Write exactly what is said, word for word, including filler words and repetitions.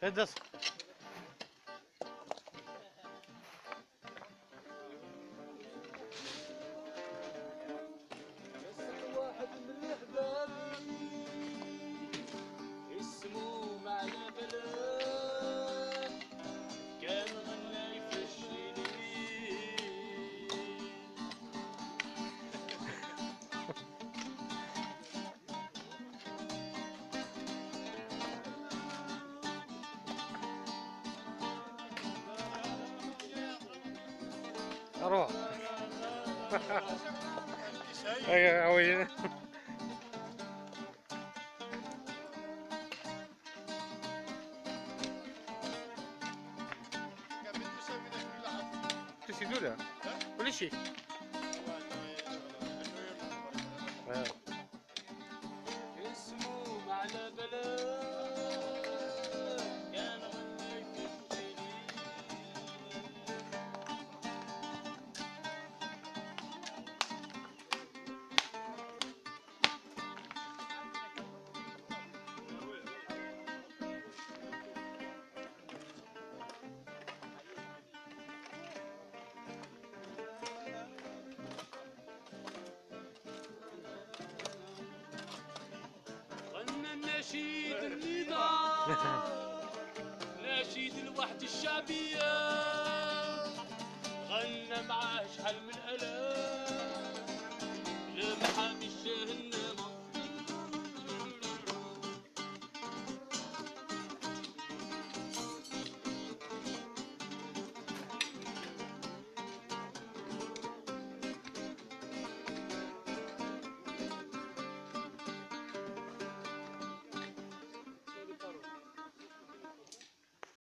هدس واحد من الأحباب اسمه معنا بلاد كان غنى يفشيني روح ايوه عوي تسيدوا له ولا شيء اسمه معنا بلاد كان غنى يفشيني غنى النشيد النضال نشيد الوحدة الشعبية غنى معاه شحال من ألام